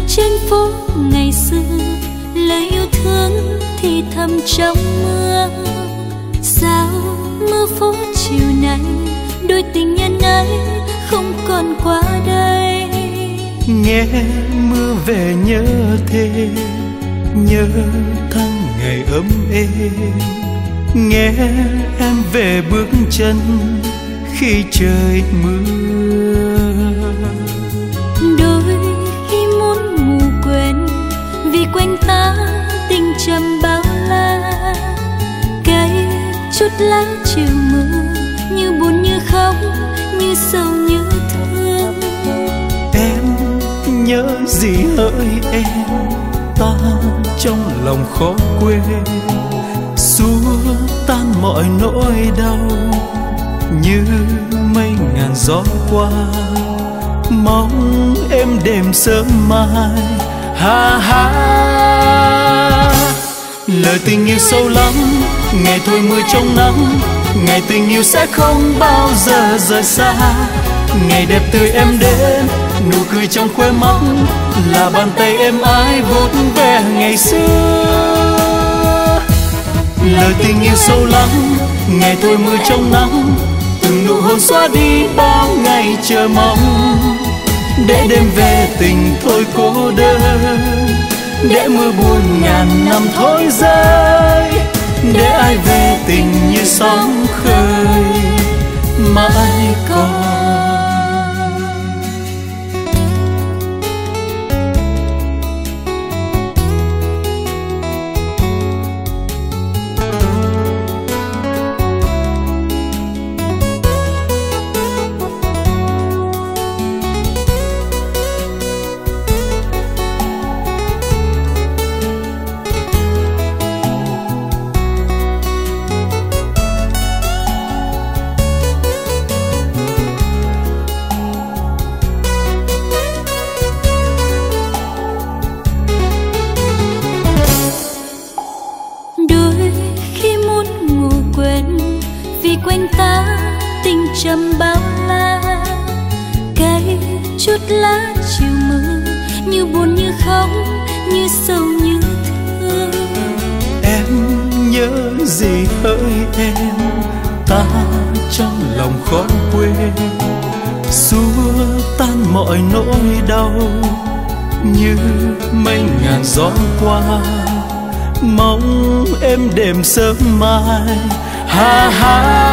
trên phố ngày xưa, lời yêu thương thì thầm trong mưa. Sao mưa phố chiều nay, đôi tình nhân ấy không còn qua đây. Nghe mưa về nhớ thêm, nhớ tháng ngày ấm êm. Nghe em về bước chân khi trời mưa. Đôi khi muốn ngủ quên, vì quanh ta tình trầm bao la. Cây chút lá chiều mưa, như buồn như khóc, như sầu như thương. Em nhớ gì hỡi em, ta trong lòng khó quên. Xua tan mọi nỗi đau như mây ngàn gió qua. Mong em đêm sớm mai, ha ha. Lời tình yêu sâu lắm, ngày thôi mưa trong nắng. Ngày tình yêu sẽ không bao giờ rời xa. Ngày đẹp tươi em đến, nụ cười trong khóe mắt là bàn tay em ái vuốt ve ngày xưa. Lời tình yêu sâu lắm, ngày thôi mưa trong nắng. Từng nụ hôn xóa đi bao ngày chờ mong. Để đêm về tình thôi cô đơn, để mưa buồn ngàn năm thôi rơi. Để ai về tình như sóng khơi mãi còn. Trầm bao la, cây chút lá chiều mưa, như buồn như khóc, như sầu như thương. Em nhớ gì hỡi em, ta trong lòng khó quên. Xua tan mọi nỗi đau như mây ngàn gió qua. Mong em đêm sớm mai, ha ha.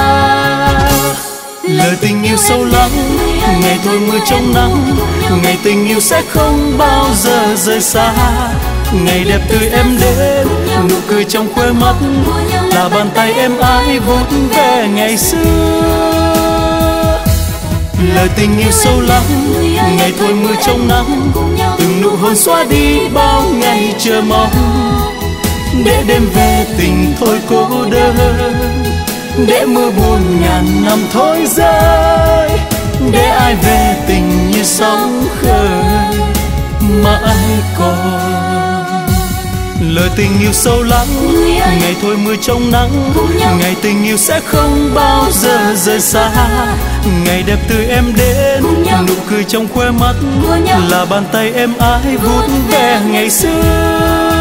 Lời tình yêu sâu lắng, ngày thôi mưa trong nắng. Ngày tình yêu sẽ không bao giờ rời xa. Ngày đẹp tươi em đến, nụ cười trong khóe mắt là bàn tay em ái vuốt ve ngày xưa. Lời tình yêu sâu lắng, ngày thôi mưa trong nắng. Từng nụ hôn xóa đi bao ngày chờ mong. Để đêm về tình thôi cô đơn, để mưa buồn ngàn năm thôi rơi. Để ai về tình như sóng khơi mãi còn. Lời tình yêu sâu lắng, ngày thôi mưa trong nắng. Ngày tình yêu sẽ không bao giờ rời xa. Ngày đẹp tươi em đến, nụ cười trong khóe mắt là bàn tay em ái vuốt ve ngày xưa.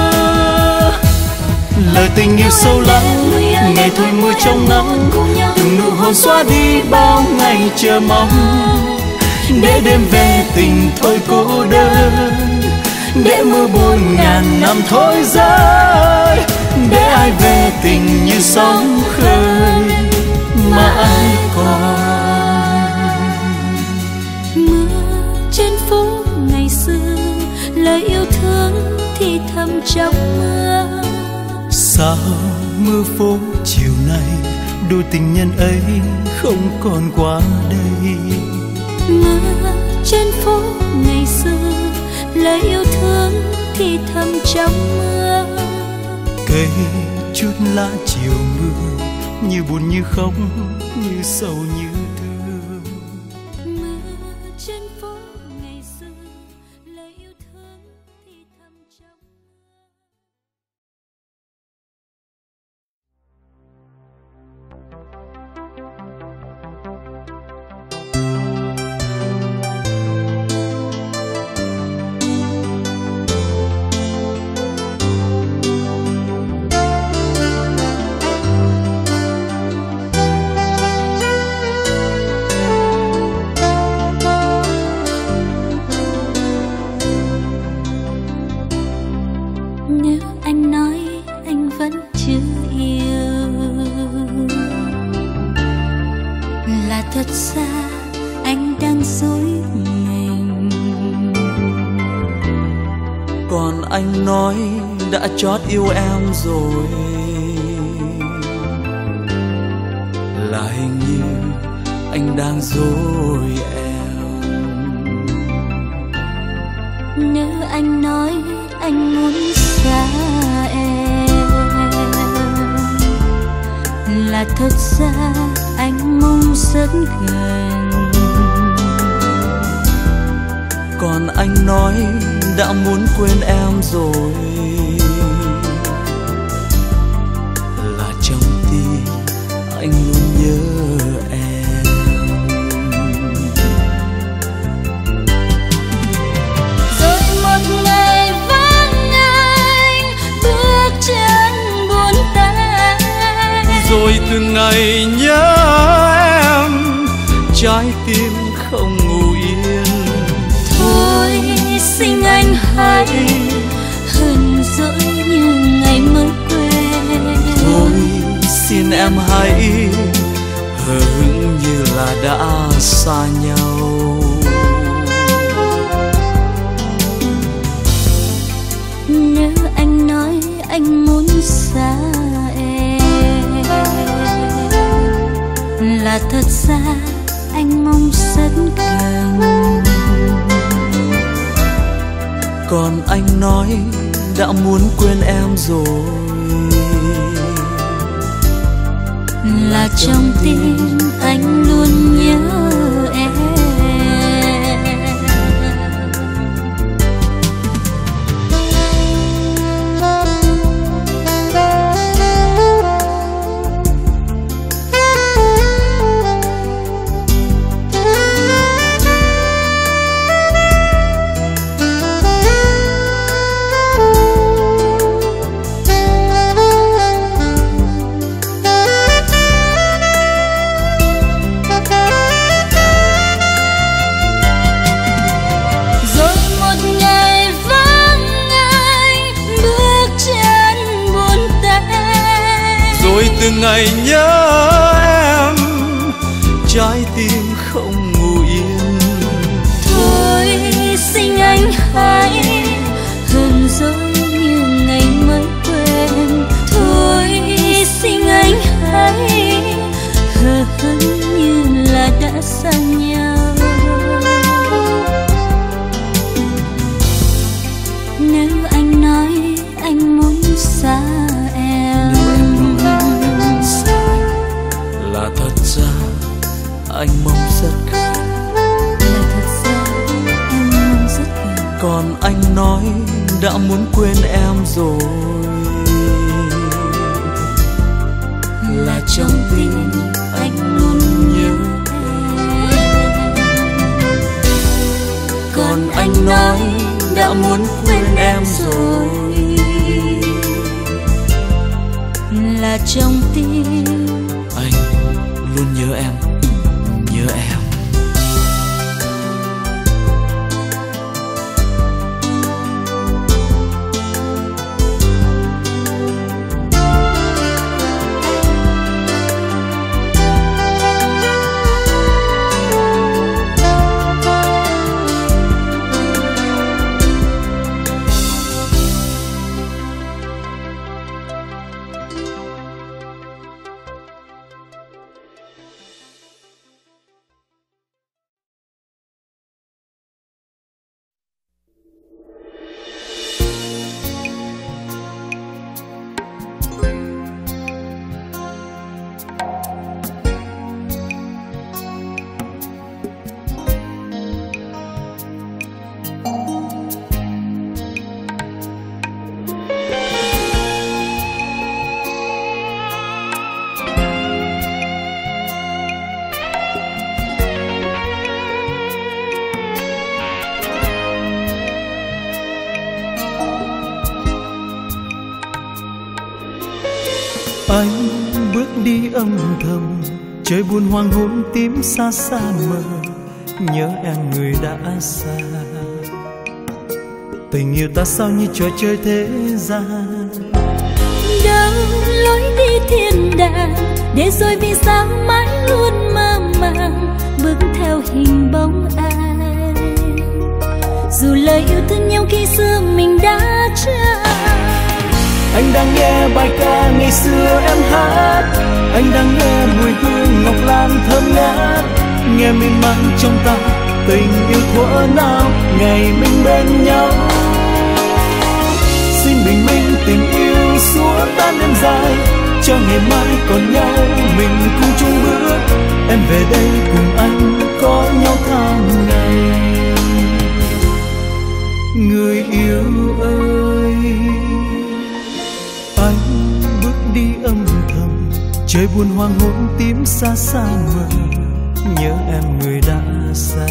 Lời tình yêu sâu lắng, ngày thôi mưa trong nắng. Từng nụ hôn xóa đi bao ngày chờ mong. Để đêm về tình thôi cô đơn, để mưa buồn ngàn năm thôi rơi. Để ai về tình như sóng khơi mãi còn. Mưa trên phố ngày xưa, lời yêu thương thì thầm trong mưa. Sao mưa phố chiều nay, đôi tình nhân ấy không còn qua đây. Mưa trên phố ngày xưa, lời yêu thương thì thầm trong mưa. Cây chút lá chiều mưa, như buồn như khóc, như sầu như thương. Mưa trên phố ngày xưa, lời yêu thương thì thầm trong mưa. anh nói đã chót yêu em rồi, là hình như anh đang dối em. Nếu anh nói anh muốn xa em, là thật ra anh mong rất gần. Còn anh nói đã muốn quên em rồi, là trong tim anh luôn nhớ em. Rồi một ngày vắng anh, bước chân buồn tay. Rồi từng ngày nhớ em, trái tim không ngủ yên. Thôi xin anh hãy hờn dỗi như ngày mới quen. Thôi xin em hãy hờ hững như là đã xa nhau. Nếu anh nói anh muốn xa em, là thật ra anh mong rất gần. Còn anh nói đã muốn quên em rồi, là trong tim anh luôn nhớ em. Từng ngày nhớ em, trái tim không ngủ yên. Thôi xin anh hãy hờn dỗi như ngày mới quen. Thôi xin anh hãy hờ hững như là đã xa nhau. Nếu anh nói anh muốn xa em, là thật ra anh mong rất gần. Là thật ra em mong rất gần. Còn anh nói đã muốn quên em rồi, là trong tim anh luôn nhớ em. Còn anh nói đã muốn quên em rồi, là trong tim anh luôn nhớ em, nhớ em. Anh bước đi âm thầm, trời buồn hoàng hôn tím xa xa mờ, nhớ em người đã xa. Tình yêu ta sao như trò chơi thế gian, đâu lối đi thiên đàng, để rồi vì sao mãi luôn mơ màng bước theo hình bóng ai. dù lời yêu thương nhau khi xưa mình đã trao. Anh đang nghe bài ca ngày xưa em hát, anh đang nghe mùi hương ngọc lan thơm ngát, nghe miên man trong ta tình yêu thuở nào ngày mình bên nhau. Xin bình minh tình yêu xua tan đêm dài, cho ngày mai còn nhau mình cùng chung bước. Em về đây cùng anh có nhau tháng ngày. Người yêu ơi, anh bước đi âm thầm, trời buồn hoàng hôn tím xa xa mờ, nhớ em người đã xa.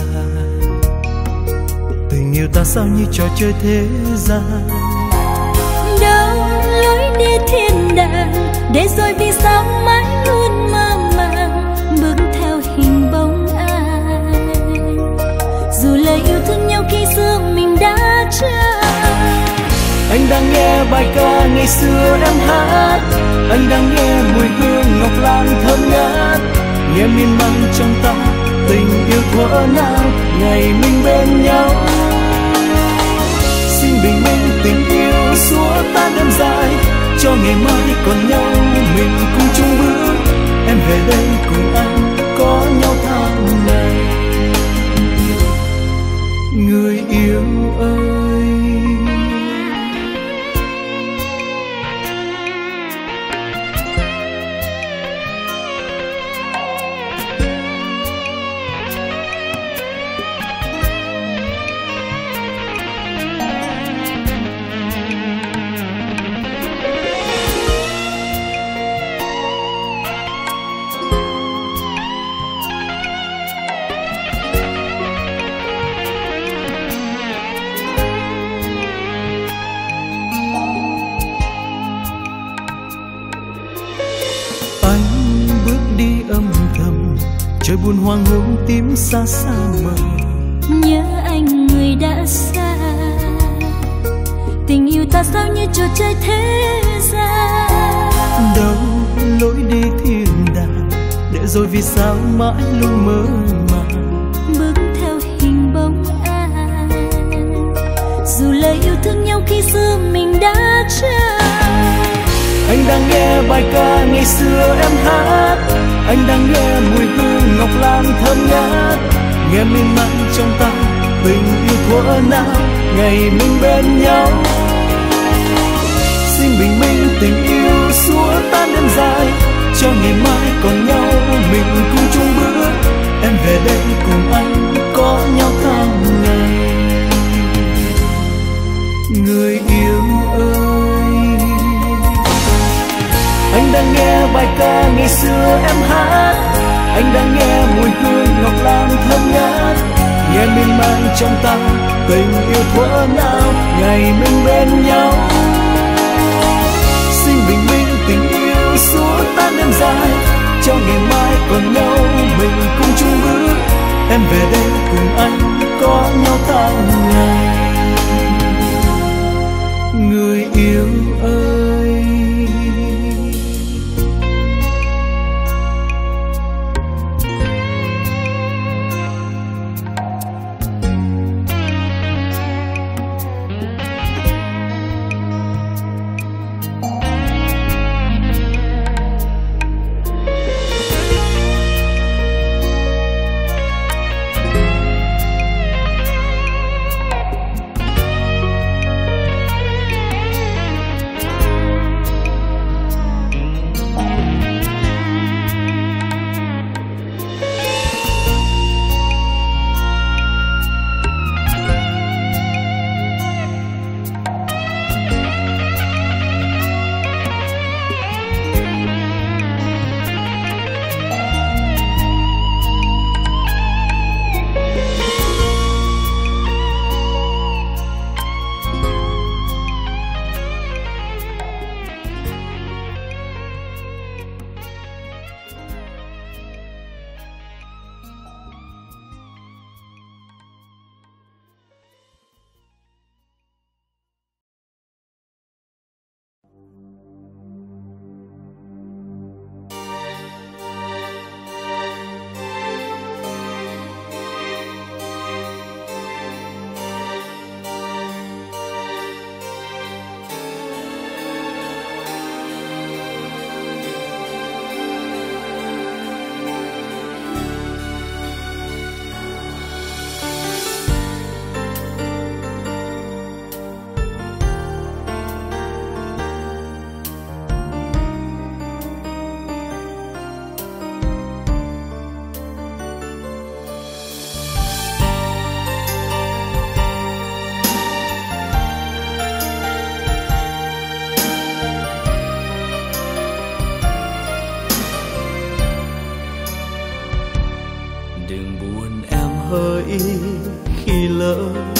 Tình yêu ta sao như trò chơi thế gian, đâu lối đi thiên đàng, để rồi vì sao mãi luôn mơ màng bước theo hình bóng ai. Dù lời yêu thương nhau khi xưa mình đã trao. Anh đang nghe bài ca ngày xưa em hát, anh đang nghe mùi hương ngọc lan thơm ngát, nghe miên man trong ta tình yêu thuở nào ngày mình bên nhau. Xin bình minh tình yêu xua tan đêm dài, cho ngày mai còn nhau mình cùng chung bước. Em về đây cùng anh có nhau tháng ngày. Người yêu ơi, trời buồn hoàng hôn tím xa xa mờ, nhớ anh người đã xa. Tình yêu ta sao như trò chơi thế gian, đâu lối đi thiên đàng, để rồi vì sao mãi luôn mơ màng bước theo hình bóng ai. Dù lời yêu thương nhau khi xưa mình đã trao. Anh đang nghe bài ca ngày xưa em hát, anh đang nghe mùi hương ngọc lan thơm ngát, nghe miên man trong ta tình yêu thuở nào ngày mình bên nhau. Xin bình minh tình yêu xua tan đêm dài, cho ngày mai còn nhau mình cùng chung bước. Em về đây cùng anh có nhau tháng ngày. Người yêu ơi, anh đang nghe bài ca ngày xưa em hát, anh đang nghe mùi hương ngọc lan thơm ngát, nghe miên man trong ta tình yêu thuở nào ngày mình bên nhau. Xin bình minh tình yêu xua tan đêm dài, cho ngày mai còn nhau mình cùng chung bước. Em về đây cùng anh có nhau tháng ngày. Người yêu ơi,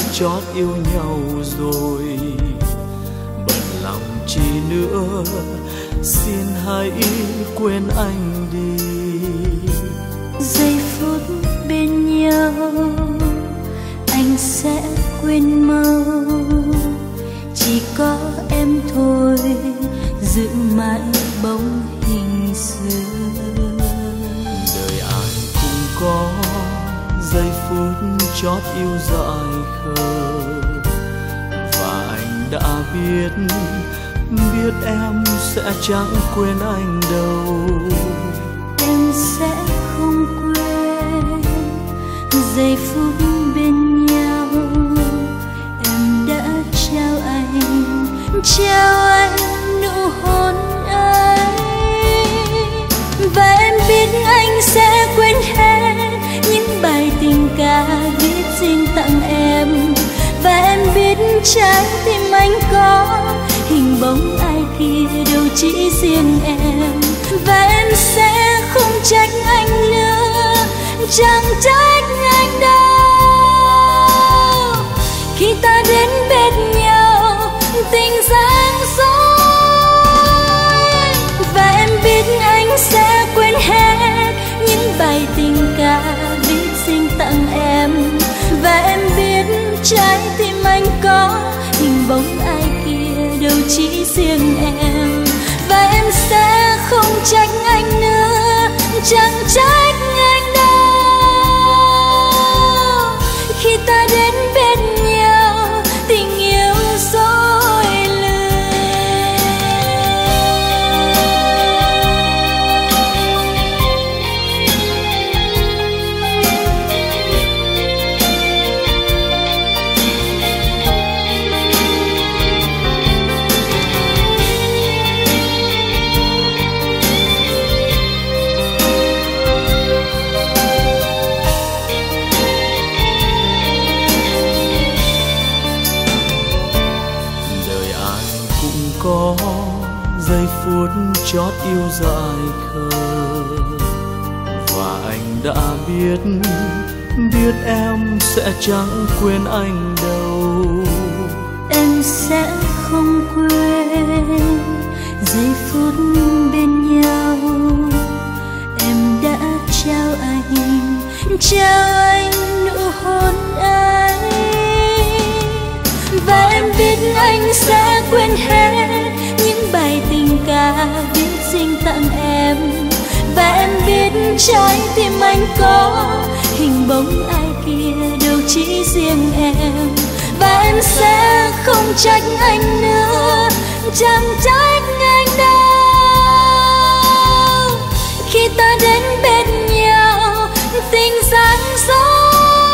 chót yêu nhau rồi, bận lòng chi nữa, xin hãy quên anh đi. Giây phút bên nhau anh sẽ quên mau, chỉ có em thôi giữ mãi bóng hình xưa. Đời ai cũng có giây phút chót yêu dại khờ, và anh đã biết em sẽ chẳng quên anh đâu. Em sẽ không quên giây phút bên nhau em đã trao anh nụ hôn ấy. Và em biết anh sẽ quên hết những bài tình ca viết riêng tặng em. Và em biết trái tim anh có hình bóng ai kia đâu chỉ riêng em. Và em sẽ không trách anh nữa, chẳng trách anh đâu. Khi ta đến bên nhau tình giăng dối. Và em biết anh sẽ quên hết những bài tình ca viết riêng tặng em. Và em biết trái tim anh có hình bóng ai kia đâu chỉ riêng em. Và em sẽ không trách anh nữa, chẳng trách anh đâu. Khi ta đến bên nhau tình yêu dối lừa. Có giây phút chót yêu dại khờ, và anh đã biết em sẽ chẳng quên anh đâu. Em sẽ không quên giây phút bên nhau em đã trao anh nụ hôn ấy. Và em biết anh sẽ quên hết những bài tình ca viết riêng tặng em. Và em biết trái tim anh có hình bóng ai kia đâu chỉ riêng em. Và em sẽ không trách anh nữa, chẳng trách anh đâu. Khi ta đến bên nhau tình giăng dối.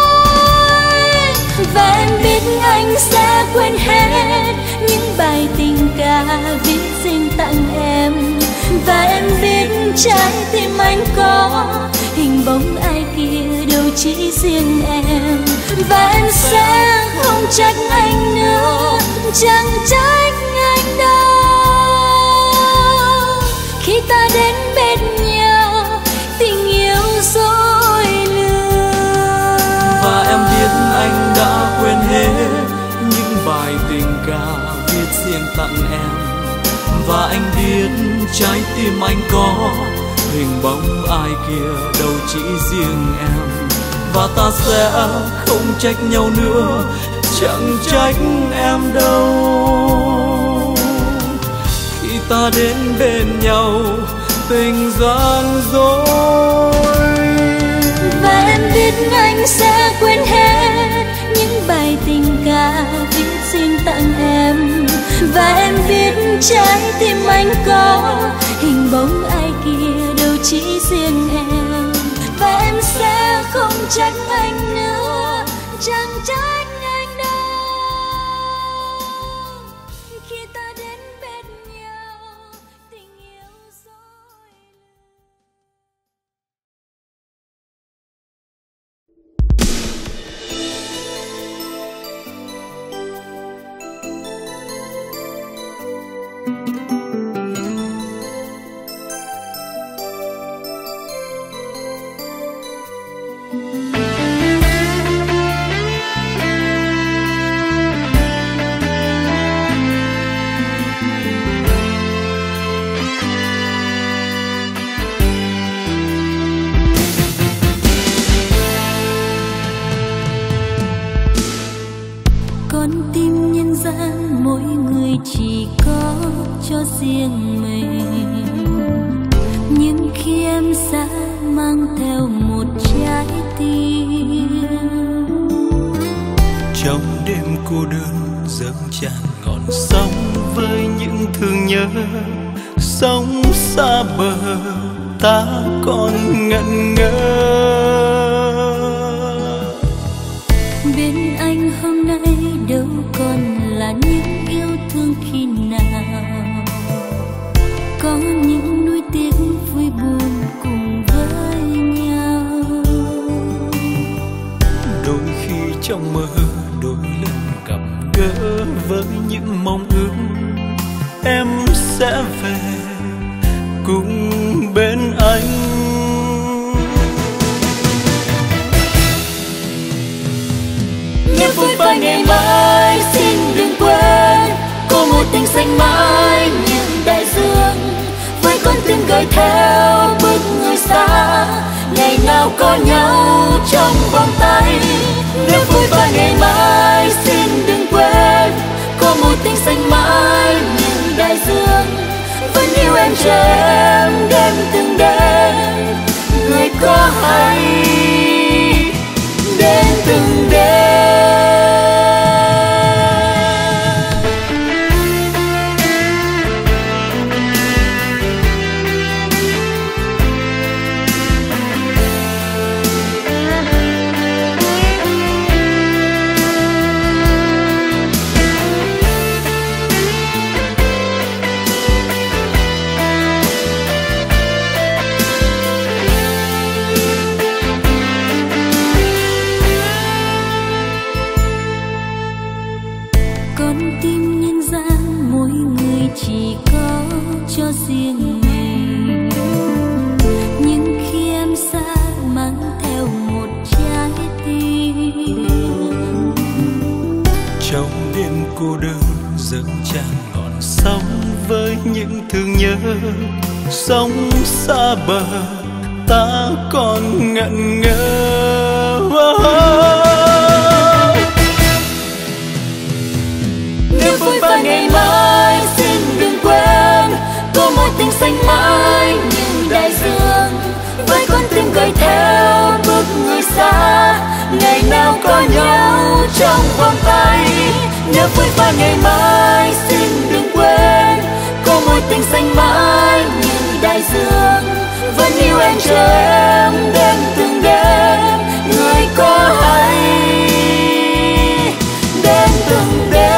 Và em biết anh sẽ quên hết những bài tình ca viết riêng tặng em. Và em biết trái tim anh có hình bóng ai kia đâu chỉ riêng em. Và em sẽ không trách anh nữa, chẳng trách anh đâu. Khi ta đến bên nhau tình yêu dối lừa. Và em biết anh đã quên hết những bài tình ca viết riêng tặng em. Và anh biết trái tim anh có hình bóng ai kia đâu chỉ riêng em. Và ta sẽ không trách nhau nữa, chẳng trách em đâu. Khi ta đến bên nhau tình gian dối. Và em biết anh sẽ quên hết những bài tình ca viết riêng tặng em. Và em biết trái tim anh có hình bóng ai kia đâu chỉ riêng em. Và em sẽ không trách anh nữa, chẳng trách anh đâu. Khi ta đến bên nhau tình yêu dối. Con tim nhân gian mỗi người chỉ có cho riêng mình, nhưng khi em xa mang theo một trái tim. Trong đêm cô đơn dâng tràn ngọn sóng với những thương nhớ, sóng xa bờ ta còn ngẩn ngơ. Bên anh hôm nay đâu còn là những yêu thương khi nào, có những nuối tiếc vui buồn cùng với nhau. Đôi khi trong mơ đôi lần gặp gỡ với những mong ước em sẽ về cùng bên anh. Nếu vui vơi ngày mai xin đừng quên, có một tình xanh mãi như đại dương, với con tim gửi theo bước người xa, ngày nào có nhau trong vòng tay. Nếu vui vơi ngày mai xin đừng quên, có một tình xanh mãi như đại dương, vẫn yêu em chờ em đêm từng đêm, người có hay đến từng đêm. Chỉ có cho riêng mình, nhưng khi em xa mang theo một trái tim. Trong đêm cô đơn dâng tràn ngọn sóng với những thương nhớ, sóng xa bờ ta còn ngẩn ngơ. Nếu vui vơi ngày mai xin đừng quên, có một tình xanh mãi như đại dương, với con tim gửi theo bước người xa, ngày nào có nhau trong vòng tay. Nếu vui vơi ngày mai xin đừng quên, có một tình xanh mãi như đại dương, vẫn yêu em chờ em đêm từng đêm, người có hay đến từng đêm.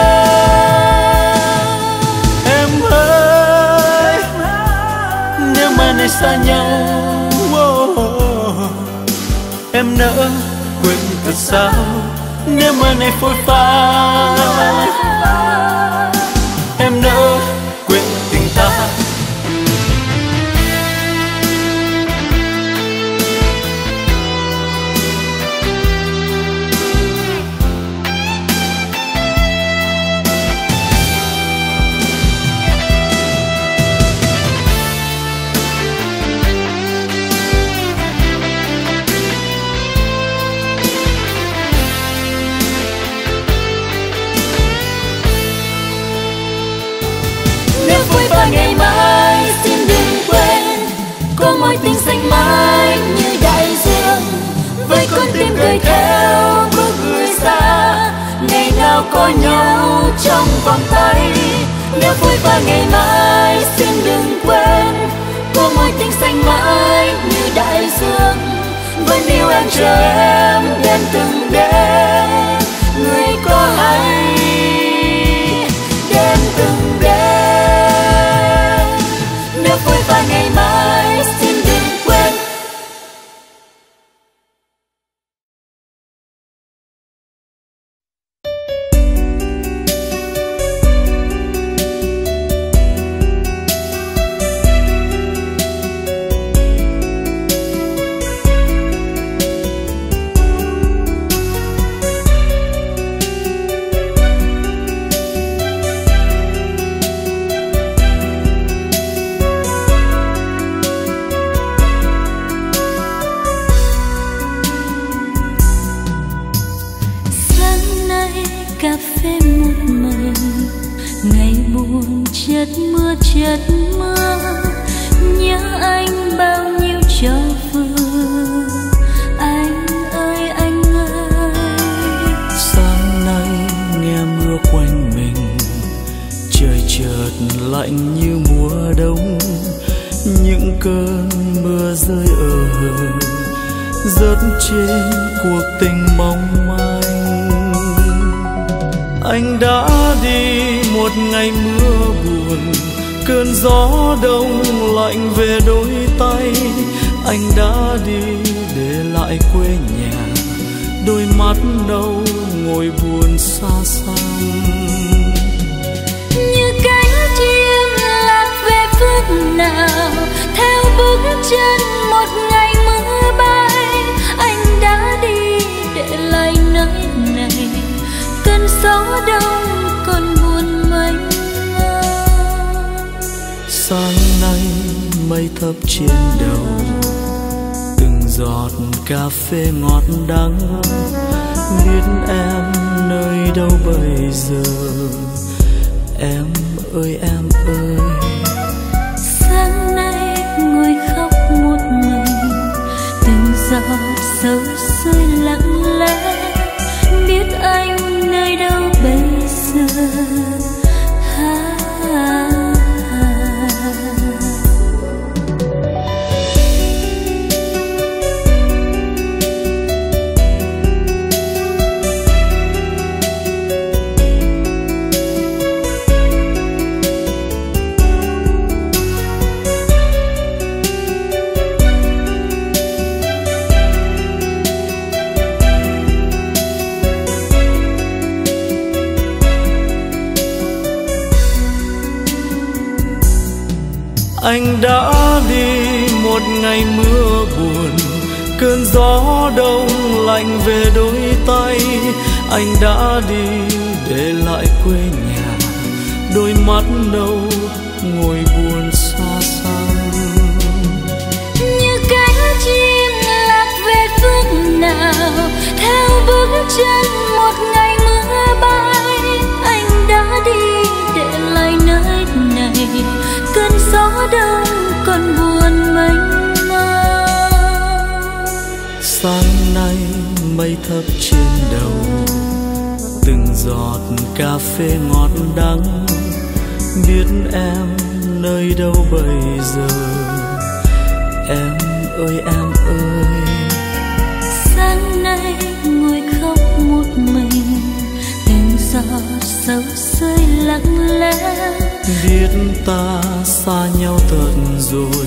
Này xa nhau, em nỡ quên thật sao? Nếu mà này phôi pha, em nỡ quên tình ta. Ngày mai xin đừng quên, có mối tình xanh mãi như đại dương, với con tim gửi theo bước người xa, ngày nào có nhau trong vòng tay. Nếu vui và ngày mai xin đừng quên, có mối tình xanh mãi như đại dương, vẫn yêu em chờ em đêm từng đêm, người có hay đêm từng đêm. Nếu vui và ngày mai xin đừng quên. chợt mơ, nhớ anh bao nhiêu cho vừa. Anh ơi anh ơi, sáng nay nghe mưa quanh mình, trời chợt lạnh như mùa đông. Những cơn mưa rơi rớt trên cuộc tình mong manh. Anh đã đi một ngày mưa buồn, cơn gió đông lạnh về đôi tay. Anh đã đi để lại quê nhà, đôi mắt nâu ngồi buồn xa xăm. như cánh chim lạc về phương nào, theo bước chân một ngày mưa bay. Anh đã đi để lại nơi này cơn gió đông còn buồn mênh mang. Sáng nay mây thấp trên đầu, từng giọt cà phê ngọt đắng. Biết em nơi đâu bây giờ, em ơi em ơi. Sáng nay ngồi khóc một mình, từng giọt sâu rơi lặng lẽ. Biết anh nơi đâu bây giờ. Anh đã đi một ngày mưa buồn, cơn gió đông lạnh về đôi tay. Anh đã đi để lại quê nhà, đôi mắt nâu ngồi buồn xa xăm. Như cánh chim lạc về phương nào, theo bước chân một ngày mưa bay. Anh đã đi để lại nơi này cơn gió đông còn buồn mênh mang. Sáng nay mây thấp trên đầu, từng giọt cà phê ngọt đắng. Biết em nơi đâu bây giờ, em ơi em ơi. Sáng nay ngồi khóc một mình, từng giọt sâu rơi lặng lẽ. Biết ta xa nhau thật rồi.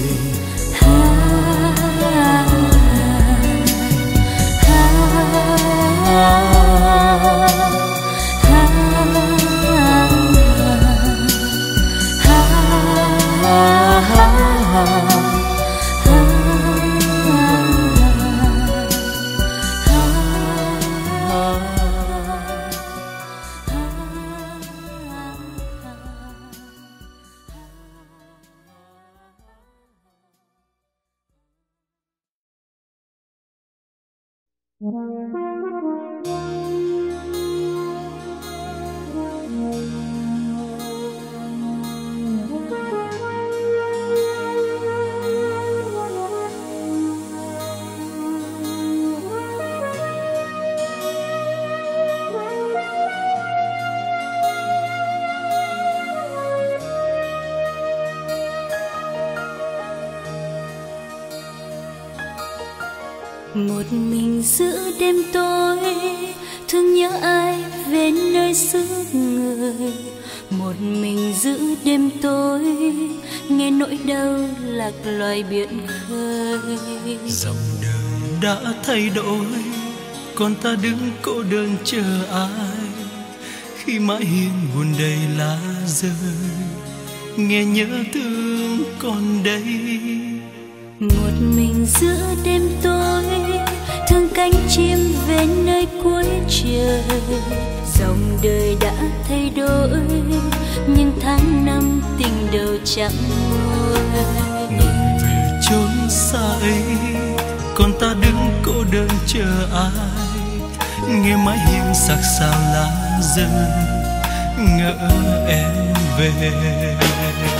Một mình giữa đêm tối, thương nhớ ai về nơi xứ người. Một mình giữa đêm tối, nghe nỗi đau lạc loài biển khơi. Dòng đời đã thay đổi, còn ta đứng cô đơn chờ ai. Khi mãi hiên buồn đầy lá rơi, nghe nhớ thương còn đây. Một mình giữa đêm tối, thương cánh chim về nơi cuối trời. Dòng đời đã thay đổi, nhưng tháng năm tình đầu chẳng nguôi. Người về chốn xa ấy, còn ta đứng cô đơn chờ ai. Nghe mãi hiên sắc sao lá rơi, ngỡ em về.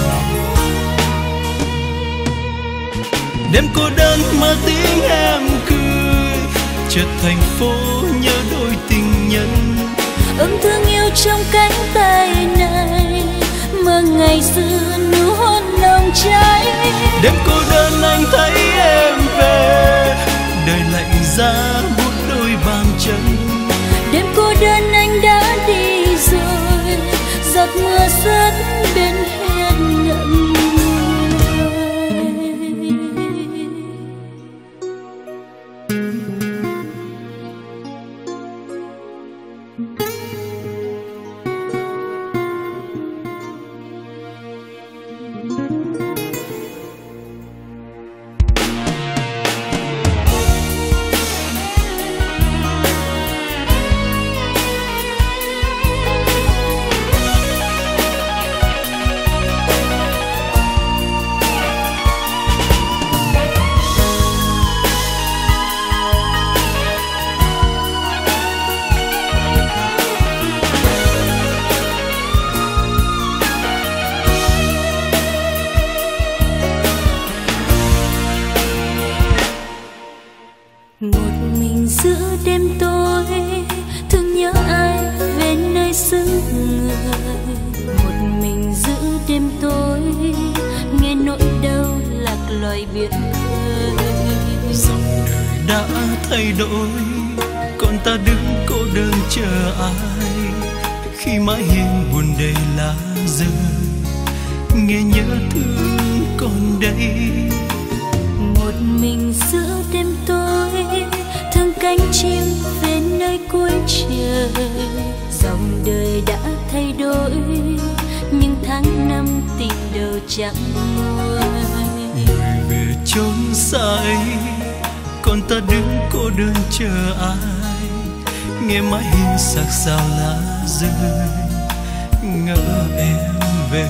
Đêm cô đơn mơ tiếng em cười, chợt thành phố nhớ đôi tình nhân. Ấm thương yêu trong cánh tay này, mơ ngày xưa nụ hôn nồng cháy. Đêm cô đơn anh thấy em về, đời lạnh giá buốt đôi bàn chân. Đêm cô đơn anh đã đi rồi, giọt mưa rớt bên hiên ngậm ngùi. Một mình giữa đêm tối, thương nhớ ai về nơi xứ người. Một mình giữa đêm tối, nghe nỗi đau lạc loài biển khơi. Dòng đời đã thay đổi, còn ta đứng cô đơn chờ ai. Khi mãi hiên buồn đầy lá rơi, nghe nhớ thương còn đây. Một mình giữa đêm tối, thương cánh chim về nơi cuối trời. Dòng đời đã thay đổi, nhưng tháng năm tình đầu chẳng nguôi. Người về chốn xa ấy, còn ta đứng cô đơn chờ ai. Nghe mãi hiên sắc sao lá rơi, ngỡ em về.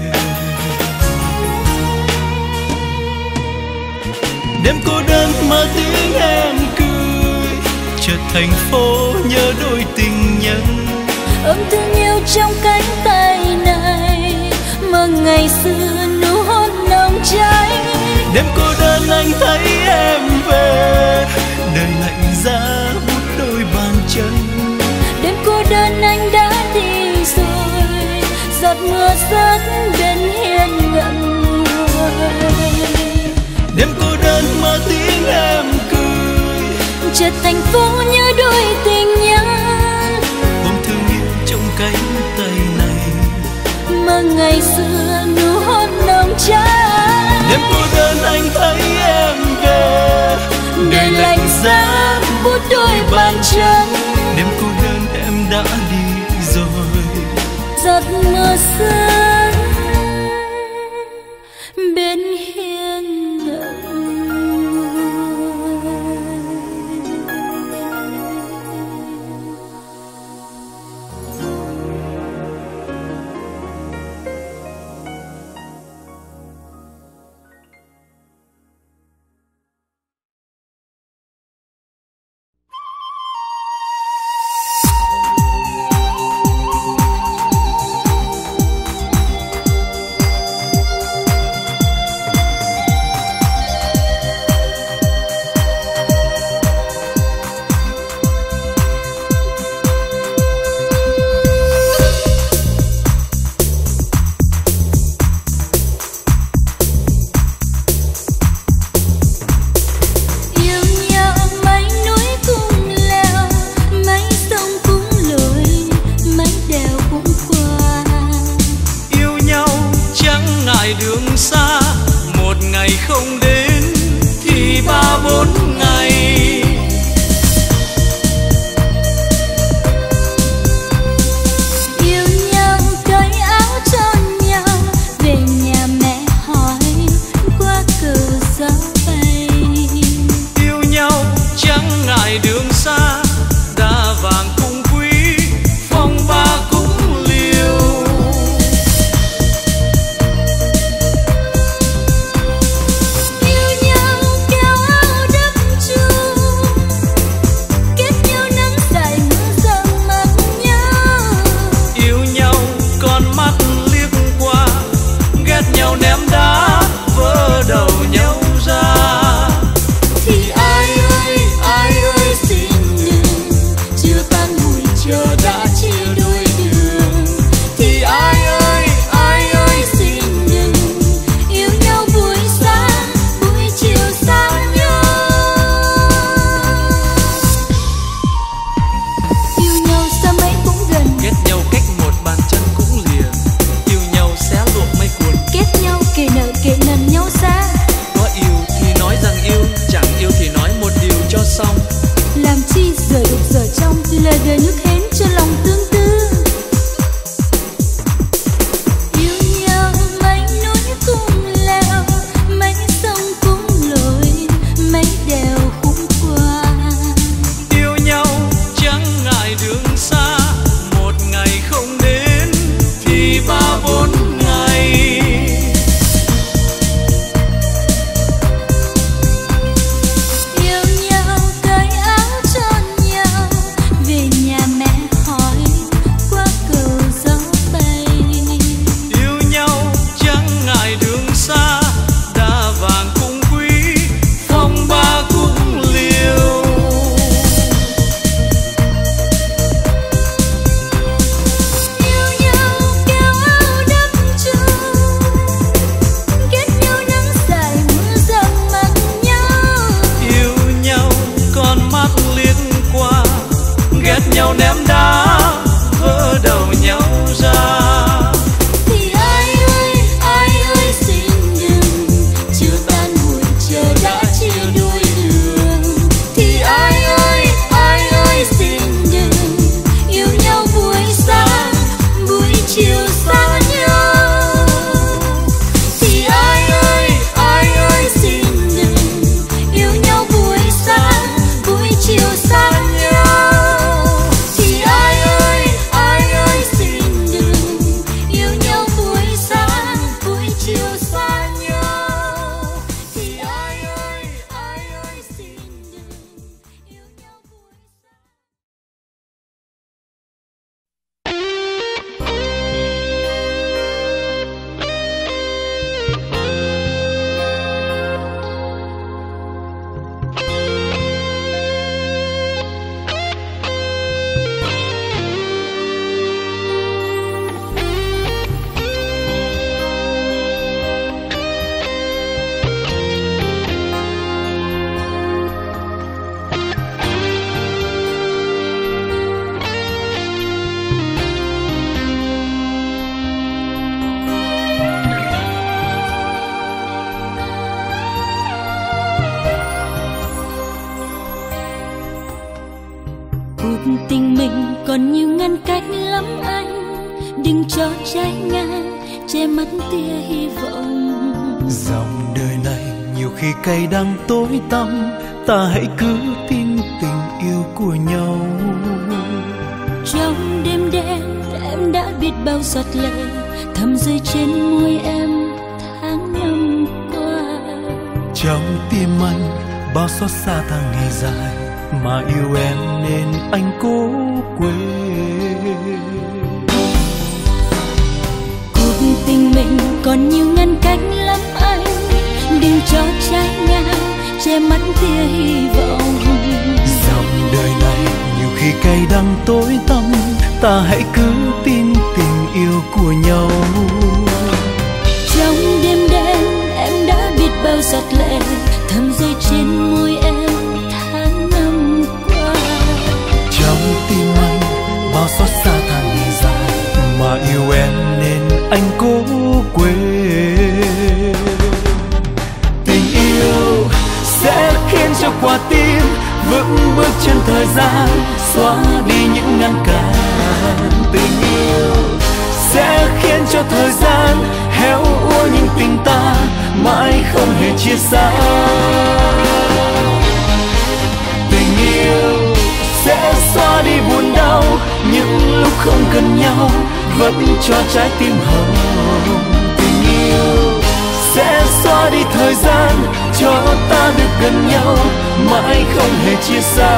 Đêm cô đơn mơ tiếng em cười, chợt thành phố nhớ đôi tình nhân. Ấm thương yêu trong cánh tay này, mơ ngày xưa nụ hôn nồng cháy. Đêm cô đơn anh thấy em về, đời lạnh giá buốt đôi bàn chân. Đêm cô đơn anh đã đi rồi, giọt mưa rớt bên hiên ngậm ngùi. Đêm cô đơn mơ tiếng em cười, chợt thành phố nhớ đôi tình nhân. ôm thương yêu trong cánh tay này, mơ ngày xưa nụ hôn nồng cháy. Đêm cô đơn anh thấy em về, đời lạnh giá buốt đôi bàn chân. Đêm cô đơn em đã đi rồi, giọt mưa rơi bên hiên ngậm ngùi. nhiều ngăn cách lắm anh, đừng cho trái ngang che mất tia hy vọng. Dòng đời này nhiều khi cay đắng tối tăm, ta hãy cứ tin tình yêu của nhau. Trong đêm đen em đã biết bao giọt lệ thầm rơi trên môi em tháng năm qua. Trong tim anh bao xót xa tháng ngày dài, mà yêu em nên anh cố quên. Cuộc tình mình còn nhiều ngăn cách lắm anh, đừng cho trái ngang che mất tia hy vọng. Dòng đời này nhiều khi cay đắng tối tăm, ta hãy cứ tin tình yêu của nhau. Trong đêm đen em đã biết bao giọt lệ thầm rơi trên môi em tháng năm qua. Trong tim anh bao xót xa tháng ngày dài, mà yêu em nên anh cố quên. Tình yêu sẽ khiến cho quả tim vững bước trên thời gian, xóa đi những ngăn cản. Tình yêu sẽ khiến cho thời gian héo úa những tình ta mãi không hề chia xa. Tình yêu sẽ xóa đi buồn đau những lúc không cần nhau, vẫn cho trái tim hồng. Tình yêu sẽ xóa đi thời gian cho ta được gần nhau, mãi không hề chia xa.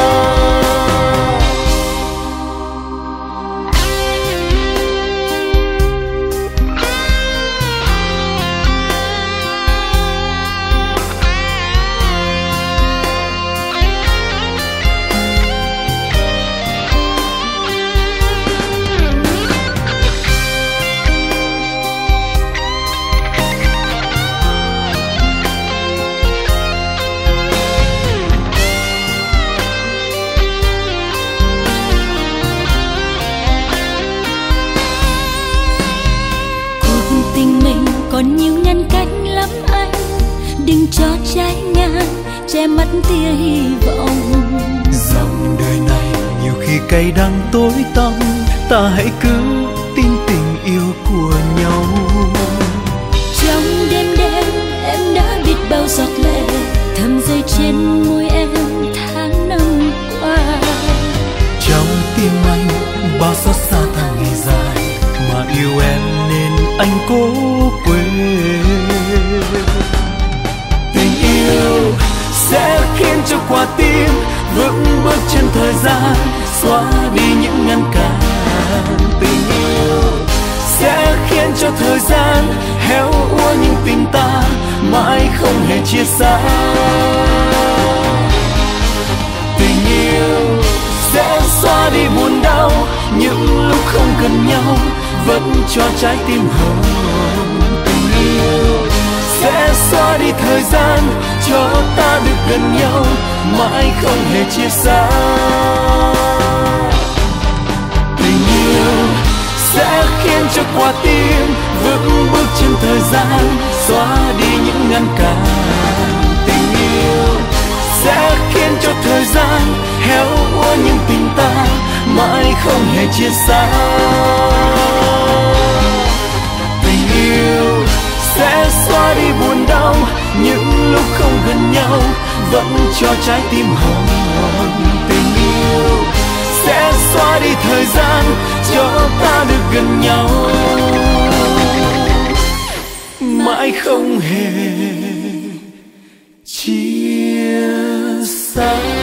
Còn nhiều ngăn cách lắm anh, đừng cho trái ngang che mất tia hy vọng. Dòng đời này nhiều khi cay đắng tối tăm, ta hãy cứ tin tình yêu của nhau. Trong đêm đen em đã biết bao giọt lệ thầm rơi trên môi em tháng năm qua. Trong tim anh bao xót xa tháng ngày dài, mà yêu em nên anh cố quên. Tình yêu sẽ khiến cho quả tim vững bước trên thời gian, xóa đi những ngăn cản. Tình yêu sẽ khiến cho thời gian héo úa những tình ta mãi không hề chia xa. Tình yêu sẽ xóa đi buồn đau những lúc không cần nhau, vẫn cho trái tim hồng. Tình yêu sẽ xóa đi thời gian cho ta được gần nhau, mãi không hề chia xa. Tình yêu sẽ khiến cho quả tim vững bước trên thời gian, xóa đi những ngăn cản. Tình yêu sẽ khiến cho thời gian héo úa những tình ta mãi không hề chia xa. Tình yêu sẽ xóa đi buồn đau những lúc không gần nhau, vẫn cho trái tim hồng. Tình yêu sẽ xóa đi thời gian cho ta được gần nhau, mãi không hề chia xa.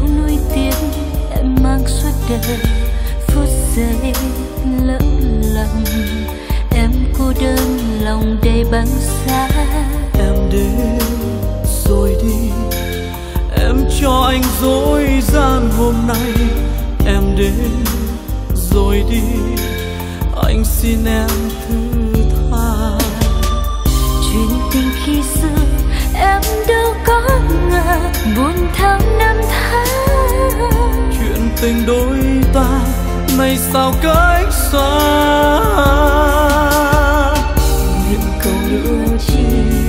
nuối tiếc em mang suốt đời. Phút giây lỡ lầm em cô đơn lòng đầy băng giá. Em đến rồi đi, em cho anh dối gian hôm nay. Em đến rồi đi, anh xin em thứ tha. Chuyện tình khi xưa em đâu có ngờ buồn tháng năm tháng. Chuyện tình đôi ta nay sao cách xa. Nguyện cầu nữa chi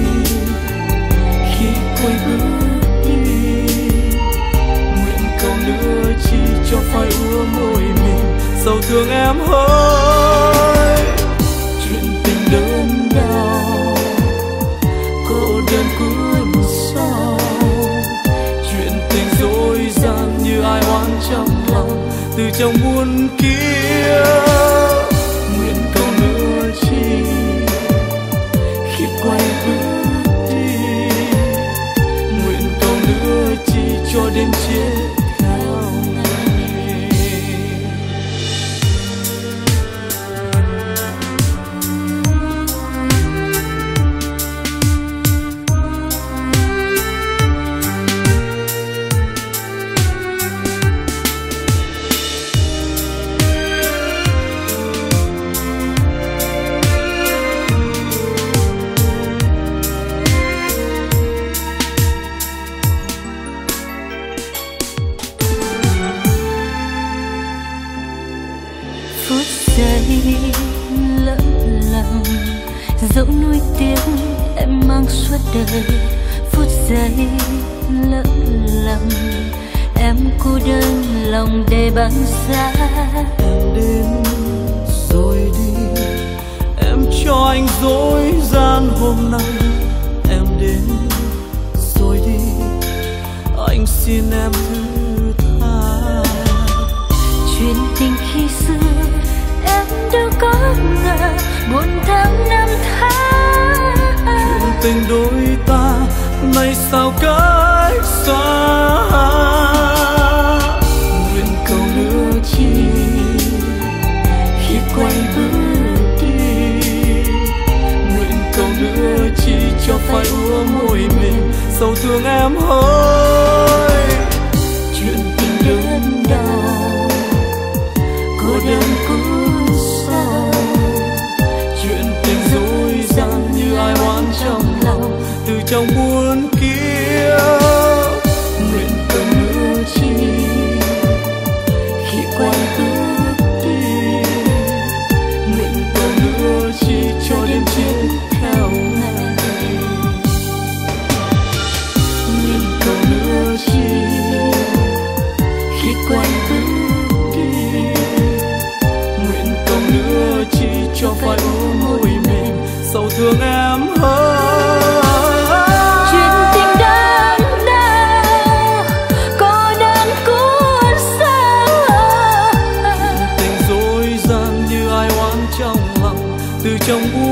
khi quay bước đi. Nguyện cầu nữa chi cho phai úa môi mình sầu thương em hỡi. Chuyện tình đơn đau cô đơn cuốn sâu. Chuyện tình dối gian như ai oán trong lòng từ trong muôn kia. Nguyện cầu nữa chi khi quay bước đi. Nguyện cầu nữa chi cho đến chết theo ngày. Lỡ lầm dẫu nuối tiếc em mang suốt đời. Phút giây lỡ lầm em cô đơn lòng đầy băng giá. Em đến rồi đi, em cho anh dối gian hôm nay. Em đến rồi đi, anh xin em thứ tha. Chuyện tình khi xưa em đâu có ngờ buồn tháng năm tháng. Chuyện tình đôi ta nay sao cách xa. Nguyện cầu nữa chi khi quay bước đi. Nguyện cầu nữa chi cho phai úa môi mình sầu thương em hỡi. Chuyện tình đơn đau cô đơn cuốn sâu. Chuyện tình dối gian như ai oán trong lòng từ trong muôn kia. Nguyện cầu nữa chi khi quay bước đi. Nguyện cầu nữa chi cho đến chết theo ngày. Nguyện cầu nữa chi khi quay bước đi. Nguyện cầu nữa chi cho phai úa môi mình sầu thương em hỡi. Chuyện tình đơn đau cô đơn cuốn sâu. Tình dối gian như ai oán trong lòng từ trong